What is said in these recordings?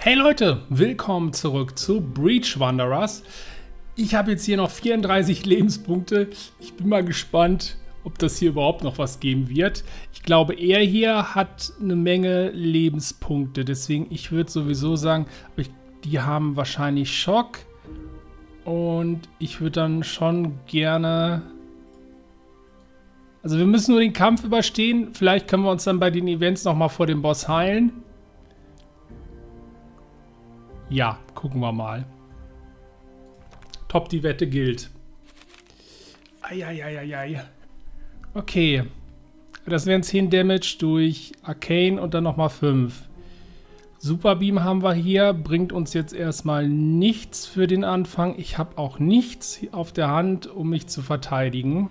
Hey Leute, willkommen zurück zu Breach Wanderers. Ich habe jetzt hier noch 34 Lebenspunkte. Ich bin mal gespannt, ob das hier überhaupt noch was geben wird. Ich glaube, er hier hat eine Menge Lebenspunkte. Deswegen, ich würde sowieso sagen, die haben wahrscheinlich Schock. Und ich würde dann schon gerne... Also wir müssen nur den Kampf überstehen. Vielleicht können wir uns dann bei den Events nochmal vor dem Boss heilen. Ja, gucken wir mal. Top, die Wette gilt. Eieieiei. Okay. Das wären 10 Damage durch Arcane und dann nochmal 5. Super Beam haben wir hier. Bringt uns jetzt erstmal nichts für den Anfang. Ich habe auch nichts auf der Hand, um mich zu verteidigen.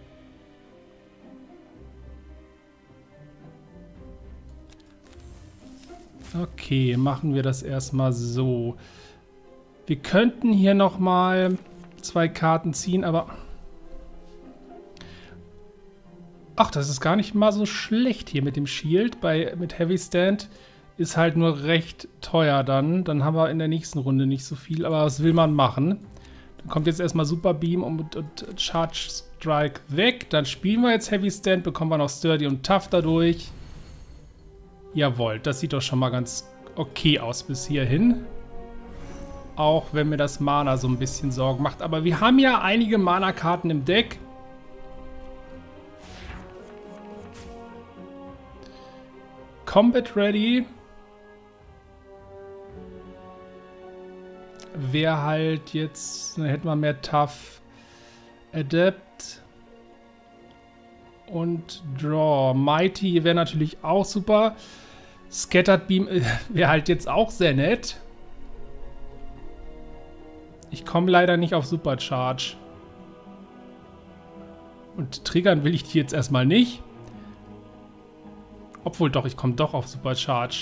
Okay, machen wir das erstmal so. Wir könnten hier nochmal 2 Karten ziehen, aber... Ach, das ist gar nicht mal so schlecht hier mit dem Shield. Mit Heavy Stand ist halt nur recht teuer dann. Dann haben wir in der nächsten Runde nicht so viel, aber was will man machen? Dann kommt jetzt erstmal Super Beam und Charge Strike weg. Dann spielen wir jetzt Heavy Stand, bekommen wir noch Sturdy und Tough dadurch. Jawohl, das sieht doch schon mal ganz okay aus bis hierhin. Auch wenn mir das Mana so ein bisschen Sorgen macht. Aber wir haben ja einige Mana-Karten im Deck. Combat Ready. Wäre halt jetzt... Dann hätten wir mehr Tough. Adept. Und Draw. Mighty wäre natürlich auch super. Scattered Beam wäre halt jetzt auch sehr nett. Ich komme leider nicht auf Supercharge. Und triggern will ich die jetzt erstmal nicht. Obwohl doch, ich komme doch auf Supercharge.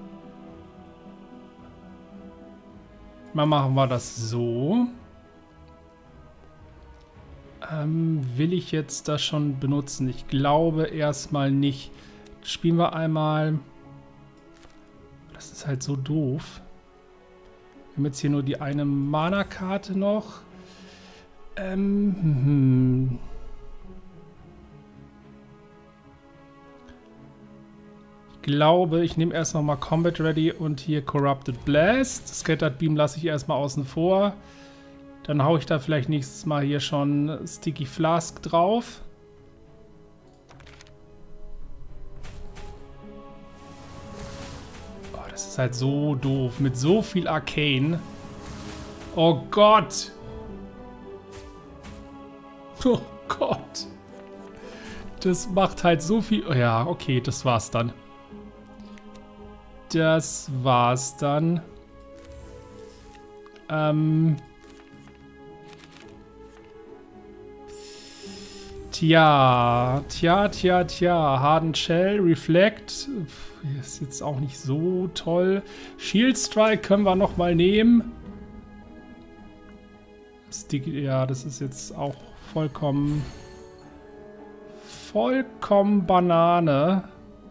Mal machen wir das so. Will ich jetzt das schon benutzen? Ich glaube erstmal nicht. Spielen wir einmal. Das ist halt so doof. Wir haben jetzt hier nur die eine Mana-Karte noch. Ich glaube, ich nehme erst noch mal Combat Ready und hier Corrupted Blast. Scattered Beam lasse ich erstmal außen vor. Dann haue ich da vielleicht nächstes Mal hier schon Sticky Flask drauf. Oh, das ist halt so doof. Mit so viel Arcane. Oh Gott. Oh Gott. Das macht halt so viel... Oh ja, okay, das war's dann. Das war's dann. Tja. Hardened Shell, Reflect. Ist jetzt auch nicht so toll. Shield Strike können wir nochmal nehmen. Ja, das ist jetzt auch vollkommen Banane.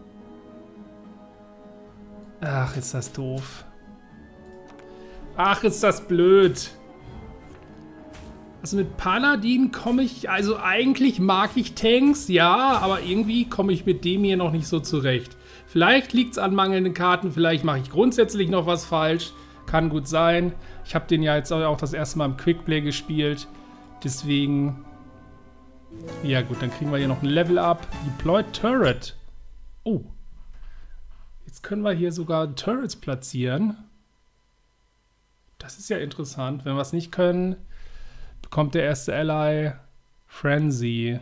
Ach, ist das doof. Ach, ist das blöd. Also mit Paladin komme ich, also eigentlich mag ich Tanks, ja, aber irgendwie komme ich mit dem hier noch nicht so zurecht. Vielleicht liegt es an mangelnden Karten, vielleicht mache ich grundsätzlich noch was falsch. Kann gut sein. Ich habe den ja jetzt auch das erste Mal im Quickplay gespielt. Deswegen, ja gut, dann kriegen wir hier noch ein Level Up. Deployed Turret. Oh. Jetzt können wir hier sogar Turrets platzieren. Das ist ja interessant. Wenn wir es nicht können... bekommt der erste Ally Frenzy.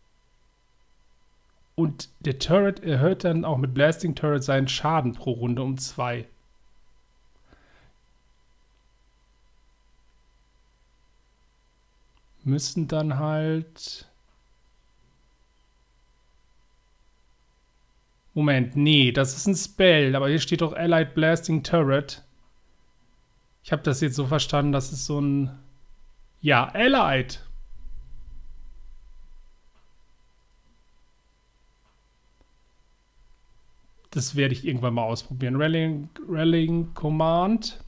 Und der Turret erhöht dann auch mit Blasting Turret seinen Schaden pro Runde um 2. Müssen dann halt... Moment, nee, das ist ein Spell. Aber hier steht doch Allied Blasting Turret. Ich habe das jetzt so verstanden, das ist so ein... Ja, Allied. Das werde ich irgendwann mal ausprobieren. Rallying Command.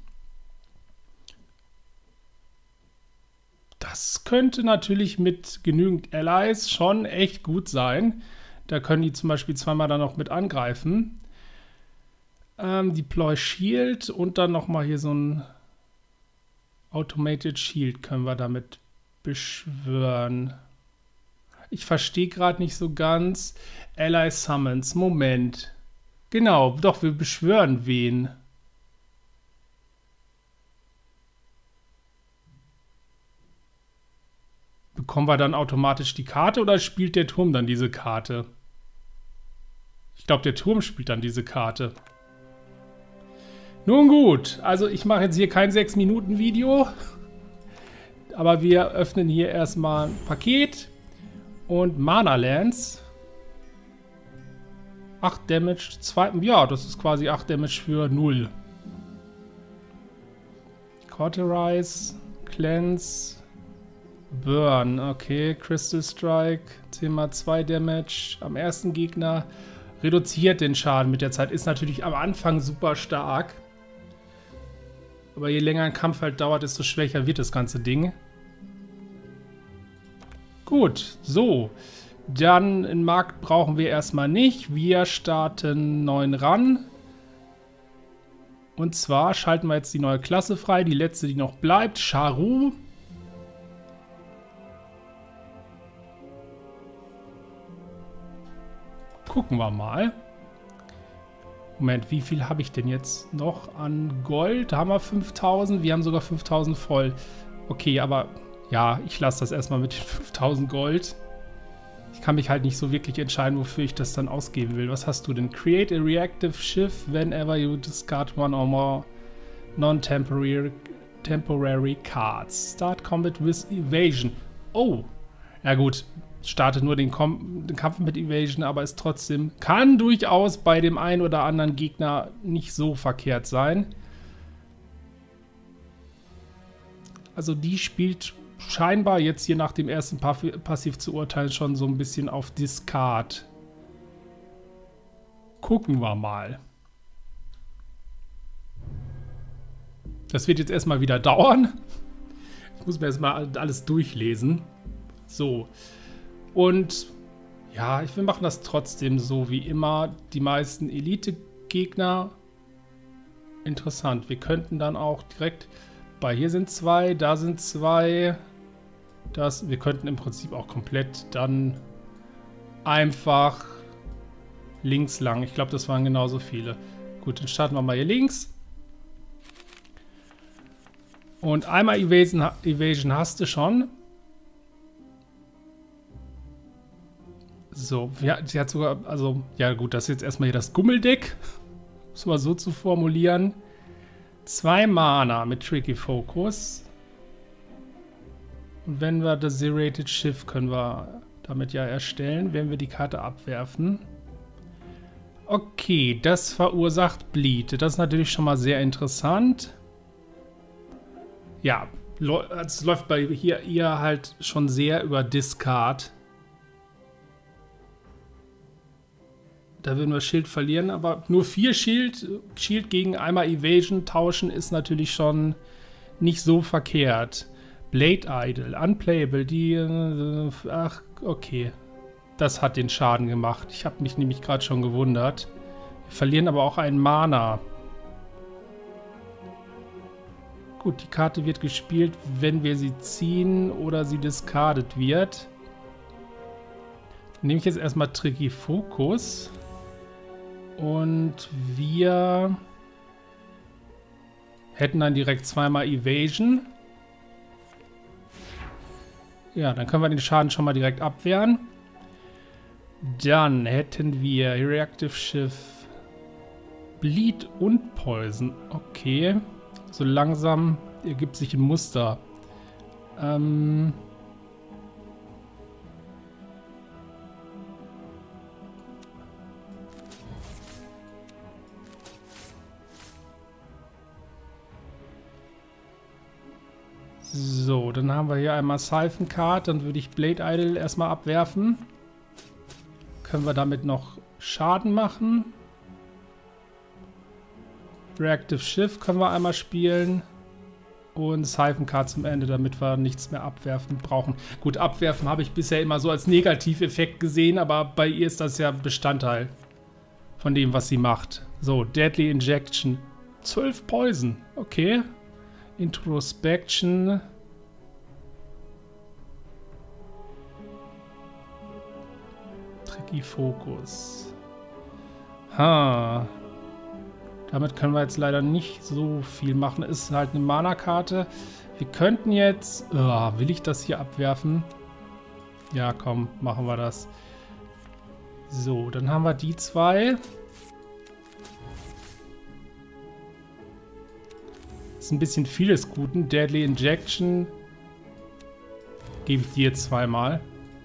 Das könnte natürlich mit genügend Allies schon echt gut sein. Da können die zum Beispiel zweimal dann noch mit angreifen. Deploy Shield und dann nochmal hier so ein Automated Shield können wir damit beschwören. Ich verstehe gerade nicht so ganz. Ally Summons. Moment. Genau, doch, wir beschwören wen? Bekommen wir dann automatisch die Karte oder spielt der Turm dann diese Karte? Ich glaube, der Turm spielt dann diese Karte. Nun gut, also ich mache jetzt hier kein 6-Minuten-Video. Aber wir öffnen hier erstmal ein Paket. Und Mana Lance. 8 Damage, 2. Ja, das ist quasi 8 Damage für 0. Cauterize, Cleanse, Burn. Okay, Crystal Strike, 10×2 Damage am ersten Gegner. Reduziert den Schaden mit der Zeit. Ist natürlich am Anfang super stark. Aber je länger ein Kampf halt dauert, desto schwächer wird das ganze Ding. Gut, so. Dann einen Markt brauchen wir erstmal nicht. Wir starten 9 ran. Und zwar schalten wir jetzt die neue Klasse frei. Die letzte, die noch bleibt. Charu. Gucken wir mal. Moment, wie viel habe ich denn jetzt noch an Gold? Da haben wir 5000. Wir haben sogar 5000 voll. Okay, aber ja, ich lasse das erstmal mit den 5000 Gold. Ich kann mich halt nicht so wirklich entscheiden, wofür ich das dann ausgeben will. Was hast du denn? Create a reactive shift whenever you discard one or more non-temporary cards. Start combat with evasion. Oh, ja gut. Startet nur den Kampf mit Evasion, aber ist trotzdem, kann durchaus bei dem einen oder anderen Gegner nicht so verkehrt sein. Also die spielt scheinbar jetzt hier nach dem ersten Passiv zu urteilen schon so ein bisschen auf Discard. Gucken wir mal. Das wird jetzt erstmal wieder dauern. Ich muss mir erstmal alles durchlesen. So. Und ja, wir machen das trotzdem so wie immer. Die meisten Elite-Gegner. Interessant. Wir könnten dann auch direkt bei hier sind 2, da sind 2. Wir könnten im Prinzip auch komplett dann einfach links lang. Ich glaube, das waren genauso viele. Gut, dann starten wir mal hier links. Und einmal Evasion hast du schon. So, ja, sie hat sogar, also, ja gut, das ist jetzt erstmal hier das Gummeldeck. Muss mal so zu formulieren. 2 Mana mit Tricky Focus. Und wenn wir das Zerated Shift können wir damit ja erstellen, wenn wir die Karte abwerfen. Okay, das verursacht Bleed. Das ist natürlich schon mal sehr interessant. Ja, es läuft bei ihr halt schon sehr über Discard. Da würden wir Schild verlieren, aber nur 4 Shield gegen einmal Evasion tauschen ist natürlich schon nicht so verkehrt. Blade Idol, unplayable, ach, okay. Das hat den Schaden gemacht. Ich habe mich nämlich gerade schon gewundert. Wir verlieren aber auch einen Mana. Gut, die Karte wird gespielt, wenn wir sie ziehen oder sie discardet wird. Dann nehme ich jetzt erstmal Tricky Focus. Und wir hätten dann direkt zweimal Evasion. Ja, dann können wir den Schaden schon mal direkt abwehren. Dann hätten wir Reactive Shift, Bleed und Poison. Okay. So langsam ergibt sich ein Muster. So, dann haben wir hier einmal Siphon Card. Dann würde ich Blade Idol erstmal abwerfen. Können wir damit noch Schaden machen? Reactive Shift können wir einmal spielen. Und Siphon Card zum Ende, damit wir nichts mehr abwerfen brauchen. Gut, abwerfen habe ich bisher immer so als Negativeffekt gesehen, aber bei ihr ist das ja Bestandteil von dem, was sie macht. So, Deadly Injection. 12 Poison. Okay. Introspection. Tricky Focus. Ha. Damit können wir jetzt leider nicht so viel machen. Ist halt eine Mana-Karte. Wir könnten jetzt... Oh, will ich das hier abwerfen? Ja, komm, machen wir das. So, dann haben wir die zwei. Ist ein bisschen vieles Guten. Deadly Injection. Gebe ich dir jetzt zweimal.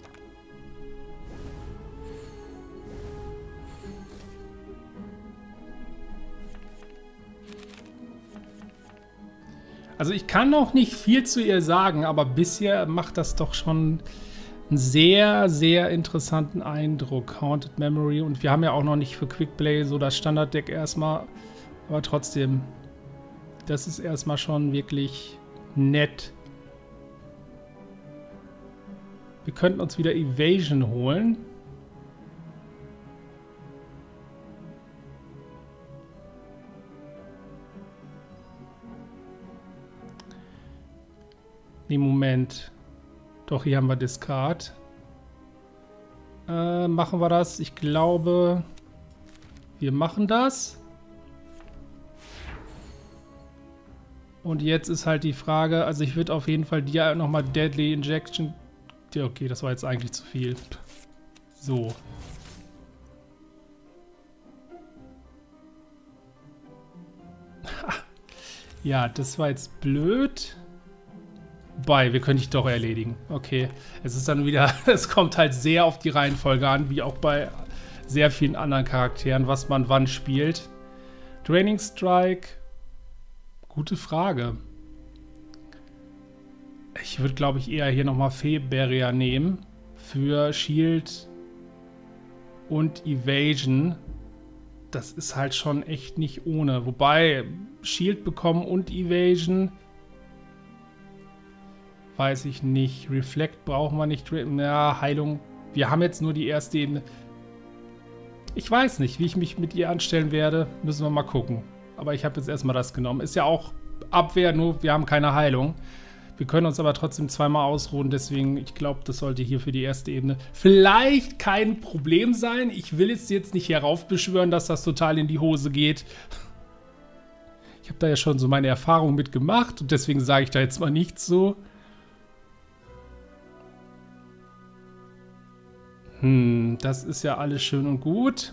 Also ich kann noch nicht viel zu ihr sagen, aber bisher macht das doch schon einen sehr, sehr interessanten Eindruck. Haunted Memory, und wir haben ja auch noch nicht für Quickplay so das Standarddeck erstmal, aber trotzdem, das ist erstmal schon wirklich nett. Wir könnten uns wieder Evasion holen. Nee, Moment. Doch, hier haben wir Discard. Machen wir das? Ich glaube, wir machen das. Und jetzt ist halt die Frage, also ich würde auf jeden Fall dir nochmal Deadly Injection... Ja, okay, das war jetzt eigentlich zu viel. So. Ja, das war jetzt blöd. Wobei, wir können dich doch erledigen. Okay, es ist dann wieder, es kommt halt sehr auf die Reihenfolge an, wie auch bei sehr vielen anderen Charakteren, was man wann spielt. Draining Strike, gute Frage. Ich würde, glaube ich, eher hier nochmal Fee Barrier nehmen für Shield und Evasion. Das ist halt schon echt nicht ohne. Wobei, Shield bekommen und Evasion... Weiß ich nicht. Reflect brauchen wir nicht. Ja, Heilung. Wir haben jetzt nur die erste Ebene. Ich weiß nicht, wie ich mich mit ihr anstellen werde. Müssen wir mal gucken. Aber ich habe jetzt erstmal das genommen. Ist ja auch Abwehr, nur wir haben keine Heilung. Wir können uns aber trotzdem zweimal ausruhen. Deswegen, ich glaube, das sollte hier für die erste Ebene vielleicht kein Problem sein. Ich will es jetzt nicht heraufbeschwören, dass das total in die Hose geht. Ich habe da ja schon so meine Erfahrung mitgemacht. Und deswegen sage ich da jetzt mal nichts so. Das ist ja alles schön und gut.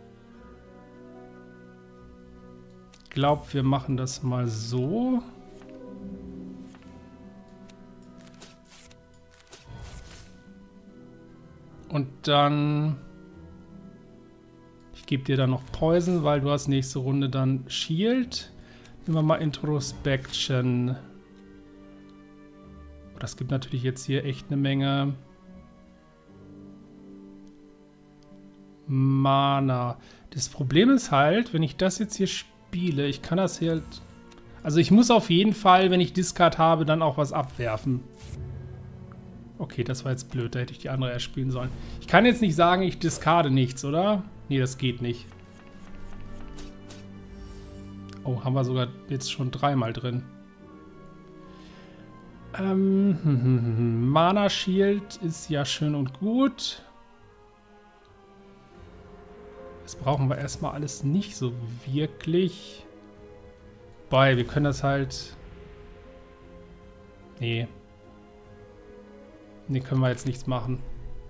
Ich glaube, wir machen das mal so. Und dann... Ich gebe dir dann noch Poison, weil du hast nächste Runde dann Shield. Nehmen wir mal Introspection. Oh, das gibt natürlich jetzt hier echt eine Menge... Mana. Das Problem ist halt, wenn ich das jetzt hier spiele, ich kann das hier halt... Also ich muss auf jeden Fall, wenn ich Discard habe, dann auch was abwerfen. Okay, das war jetzt blöd, da hätte ich die andere erst spielen sollen. Ich kann jetzt nicht sagen, ich discarde nichts, oder? Nee, das geht nicht. Oh, haben wir sogar jetzt schon dreimal drin. Mana Shield ist ja schön und gut. Das brauchen wir erstmal alles nicht so wirklich. Wobei, wir können das halt... Nee. Nee, können wir jetzt nichts machen.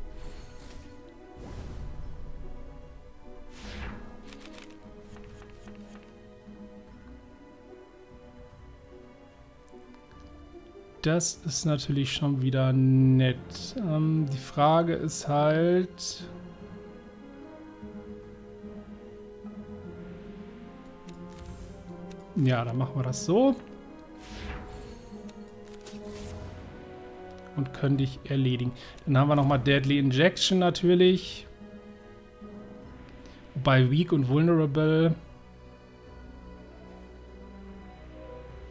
Das ist natürlich schon wieder nett. Die Frage ist halt... Ja, dann machen wir das so. Und können dich erledigen. Dann haben wir nochmal Deadly Injection natürlich. Wobei Weak und Vulnerable.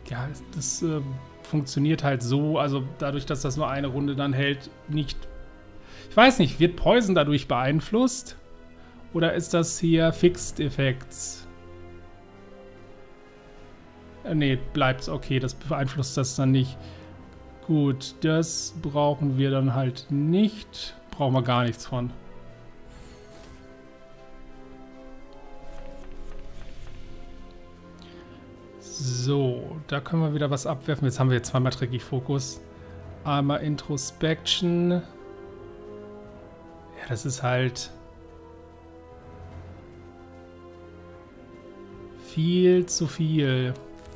Ja, das funktioniert halt so, also dadurch, dass das nur eine Runde dann hält, nicht... Ich weiß nicht, wird Poison dadurch beeinflusst? Oder ist das hier Fixed Effects? Ne, bleibt's okay, das beeinflusst das dann nicht. Gut, das brauchen wir dann halt nicht. Brauchen wir gar nichts von. So, da können wir wieder was abwerfen. Jetzt haben wir jetzt zweimal dreckig Fokus. Einmal Introspection. Ja, das ist halt viel zu viel.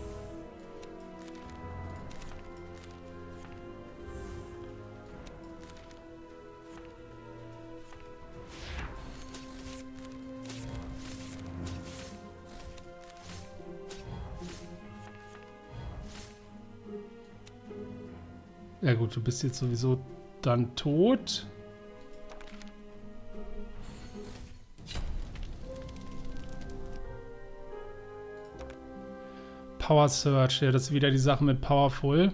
Ja gut, du bist jetzt sowieso dann tot. Power Surge, ja, das ist wieder die Sache mit Powerful.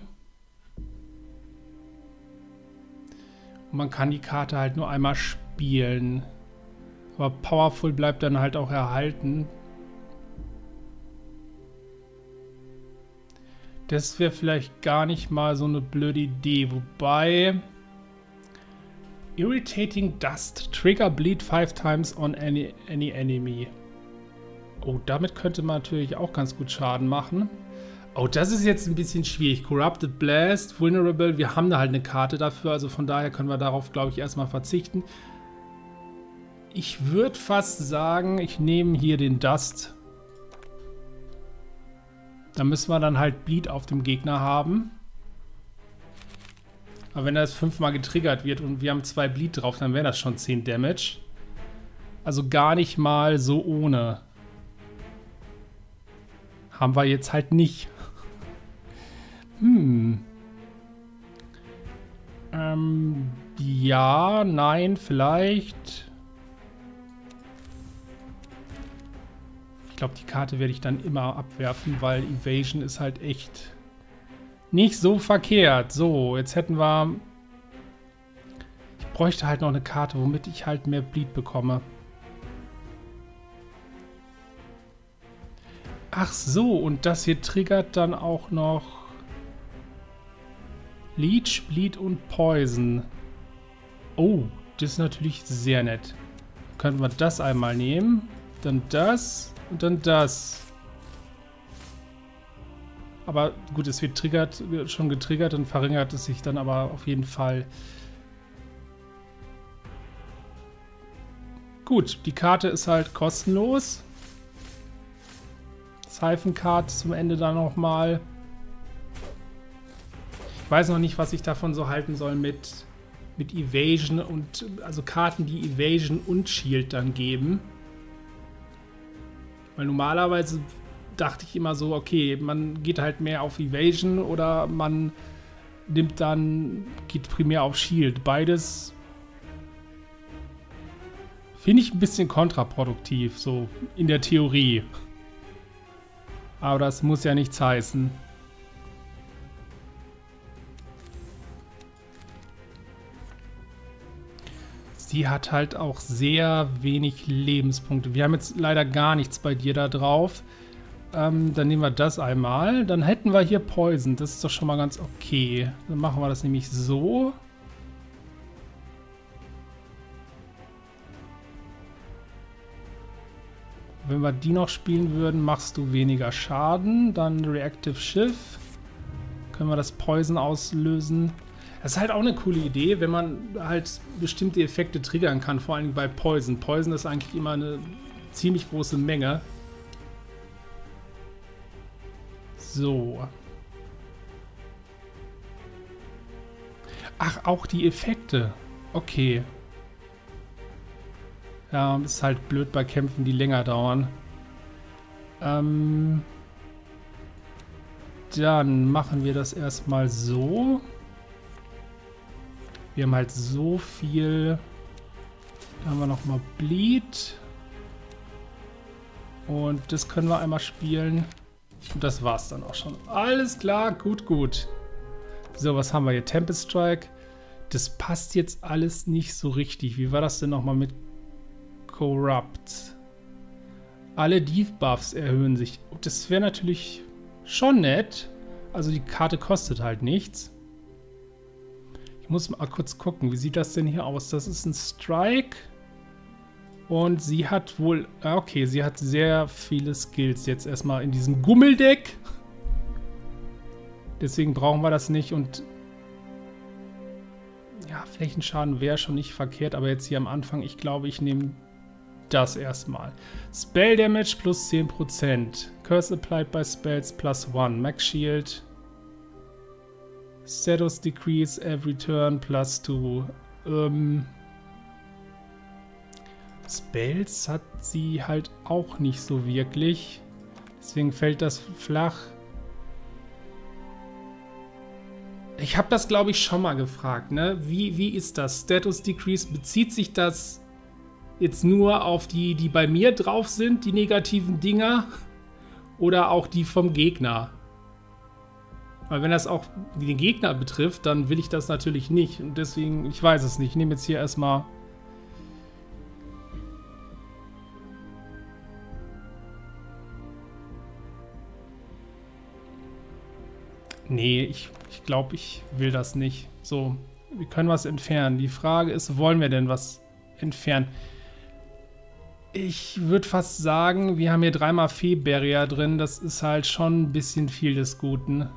Und man kann die Karte halt nur einmal spielen. Aber Powerful bleibt dann halt auch erhalten. Das wäre vielleicht gar nicht mal so eine blöde Idee. Wobei... Irritating Dust. Trigger Bleed 5 times on any enemy. Oh, damit könnte man natürlich auch ganz gut Schaden machen. Oh, das ist jetzt ein bisschen schwierig. Corrupted Blast, Vulnerable. Wir haben da halt eine Karte dafür. Also von daher können wir darauf, glaube ich, erstmal verzichten. Ich würde fast sagen, ich nehme hier den Dust. Da müssen wir dann halt Bleed auf dem Gegner haben. Aber wenn das 5-mal getriggert wird und wir haben 2 Bleed drauf, dann wäre das schon 10 Damage. Also gar nicht mal so ohne. Haben wir jetzt halt nicht. Ja, nein, vielleicht. Ich glaube, die Karte werde ich dann immer abwerfen, weil Evasion ist halt echt nicht so verkehrt. So, jetzt hätten wir... Ich bräuchte halt noch eine Karte, womit ich halt mehr Bleed bekomme. Ach so, und das hier triggert dann auch noch Leech, Bleed und Poison. Oh, das ist natürlich sehr nett. Könnten wir das einmal nehmen, dann das und dann das. Aber gut, es wird schon getriggert und verringert es sich dann aber auf jeden Fall. Gut, die Karte ist halt kostenlos. Siphon Card zum Ende dann nochmal. Ich weiß noch nicht, was ich davon so halten soll mit Evasion und also Karten, die Evasion und Shield dann geben. Weil normalerweise dachte ich immer so, okay, man geht halt mehr auf Evasion oder man geht primär auf Shield. Beides finde ich ein bisschen kontraproduktiv, so in der Theorie. Aber das muss ja nichts heißen. Sie hat halt auch sehr wenig Lebenspunkte. Wir haben jetzt leider gar nichts bei dir da drauf. Dann nehmen wir das einmal. Dann hätten wir hier Poison. Das ist doch schon mal ganz okay. Dann machen wir das nämlich so. Wenn wir die noch spielen würden, machst du weniger Schaden. Dann Reactive Shift. Können wir das Poison auslösen. Das ist halt auch eine coole Idee, wenn man halt bestimmte Effekte triggern kann, vor allem bei Poison. Poison ist eigentlich immer eine ziemlich große Menge. So. Ach, auch die Effekte. Okay. Ja, ist halt blöd bei Kämpfen, die länger dauern. Dann machen wir das erstmal so. Wir haben halt so viel. Da haben wir nochmal Bleed. Und das können wir einmal spielen. Und das war's dann auch schon. Alles klar, gut, gut. So, was haben wir hier? Tempest Strike. Das passt jetzt alles nicht so richtig. Wie war das denn nochmal mit Corrupt? Alle Debuffs erhöhen sich. Und das wäre natürlich schon nett. Also die Karte kostet halt nichts. Ich muss mal kurz gucken, wie sieht das denn hier aus? Das ist ein Strike. Und sie hat wohl... Okay, sie hat sehr viele Skills jetzt erstmal in diesem Gummeldeck. Deswegen brauchen wir das nicht. Und ja, Flächenschaden wäre schon nicht verkehrt. Aber jetzt hier am Anfang, ich glaube, ich nehme das erstmal. Spell Damage plus 10%. Curse applied by spells plus 1. Max Shield. Status decrease every turn plus 2. Spells hat sie halt auch nicht so wirklich. Deswegen fällt das flach. Ich habe das, glaube ich, schon mal gefragt, ne? Wie ist das? Status decrease, bezieht sich das jetzt nur auf die, die bei mir drauf sind, die negativen Dinger? Oder auch die vom Gegner? Weil wenn das auch den Gegner betrifft, dann will ich das natürlich nicht. Und deswegen, ich weiß es nicht. Ich nehme jetzt hier erstmal... Nee, ich glaube, ich will das nicht. So, wir können was entfernen. Die Frage ist, wollen wir denn was entfernen? Ich würde fast sagen, wir haben hier 3-mal Fee-Barrier drin. Das ist halt schon ein bisschen viel des Guten.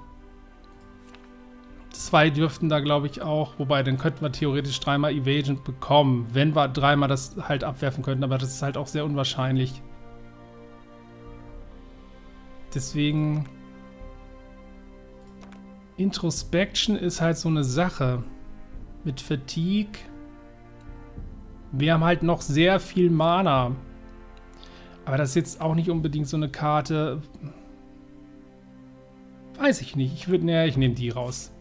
2 dürften da, glaube ich, auch. Wobei, dann könnten wir theoretisch 3-mal Evasion bekommen, wenn wir 3-mal das halt abwerfen könnten. Aber das ist halt auch sehr unwahrscheinlich. Deswegen... Introspection ist halt so eine Sache. Mit Fatigue. Wir haben halt noch sehr viel Mana. Aber das ist jetzt auch nicht unbedingt so eine Karte. Weiß ich nicht. Ich nehme die raus.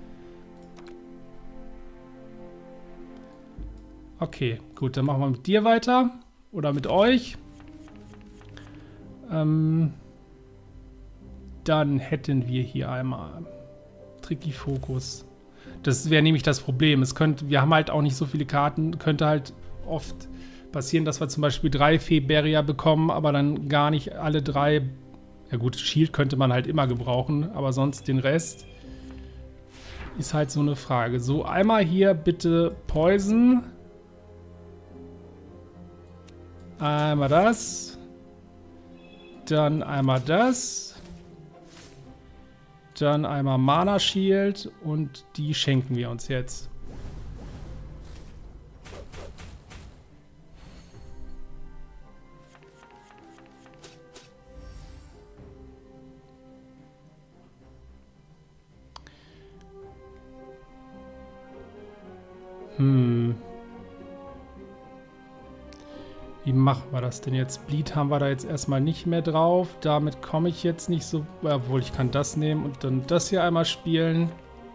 Okay, gut, dann machen wir mit dir weiter. Oder mit euch. Dann hätten wir hier einmal Tricky Fokus. Das wäre nämlich das Problem. Wir haben halt auch nicht so viele Karten. Könnte halt oft passieren, dass wir zum Beispiel 3 Fee-Barrier bekommen, aber dann gar nicht alle 3. Ja gut, Shield könnte man halt immer gebrauchen, aber sonst den Rest ist halt so eine Frage. So, einmal hier bitte Poison. Einmal das. Dann einmal das. Dann einmal Mana Shield und die schenken wir uns jetzt. Wie machen wir das denn jetzt? Bleed haben wir da jetzt erstmal nicht mehr drauf. Damit komme ich jetzt nicht so... Obwohl, ich kann das nehmen und dann das hier einmal spielen.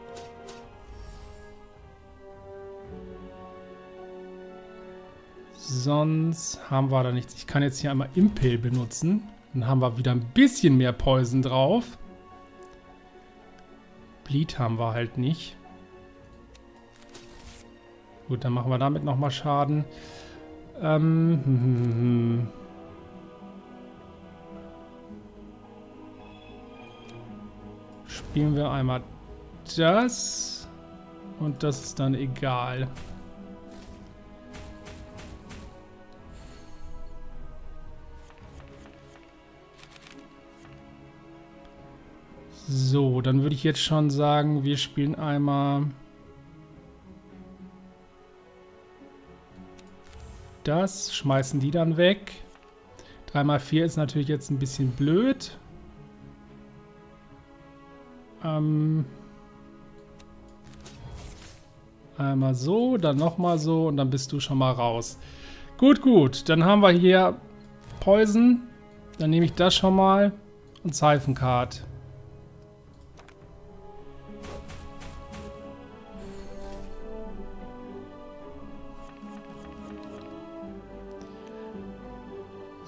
Sonst haben wir da nichts. Ich kann jetzt hier einmal Impale benutzen. Dann haben wir wieder ein bisschen mehr Poison drauf. Bleed haben wir halt nicht. Gut, dann machen wir damit nochmal Schaden. Spielen wir einmal das. Und das ist dann egal. So, dann würde ich jetzt schon sagen, wir spielen einmal das, schmeißen die dann weg. 3x4 ist natürlich jetzt ein bisschen blöd. Einmal so, dann nochmal so und dann bist du schon mal raus. Gut, gut. Dann haben wir hier Poison. Dann nehme ich das schon mal und Siphon Card.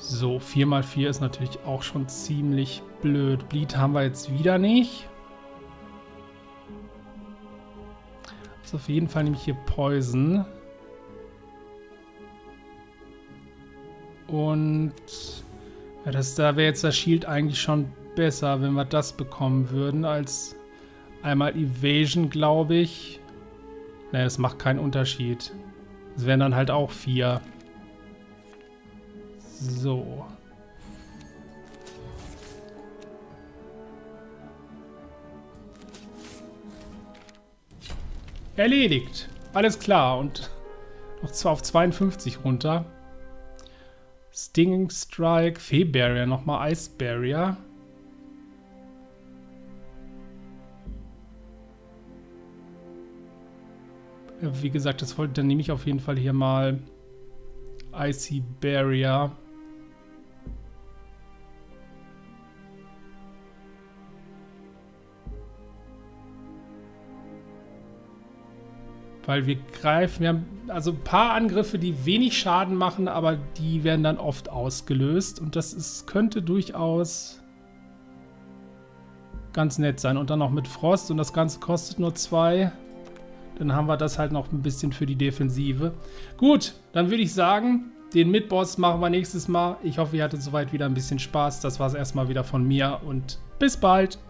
So, 4×4 ist natürlich auch schon ziemlich blöd. Bleed haben wir jetzt wieder nicht. Das ist auf jeden Fall nämlich hier Poison. Und ja, da wäre jetzt das Shield eigentlich schon besser, wenn wir das bekommen würden, als einmal Evasion, glaube ich. Naja, das macht keinen Unterschied. Es wären dann halt auch 4. So. Erledigt. Alles klar. Und noch zwar auf 52 runter. Stinging Strike, Fee Barrier, nochmal Ice Barrier. Wie gesagt, dann nehme ich auf jeden Fall hier mal Icy Barrier. Weil wir greifen, wir haben also ein paar Angriffe, die wenig Schaden machen, aber die werden dann oft ausgelöst. Und das könnte durchaus ganz nett sein. Und dann noch mit Frost und das Ganze kostet nur 2. Dann haben wir das halt noch ein bisschen für die Defensive. Gut, dann würde ich sagen, den Mid-Boss machen wir nächstes Mal. Ich hoffe, ihr hattet soweit wieder ein bisschen Spaß. Das war es erstmal wieder von mir und bis bald.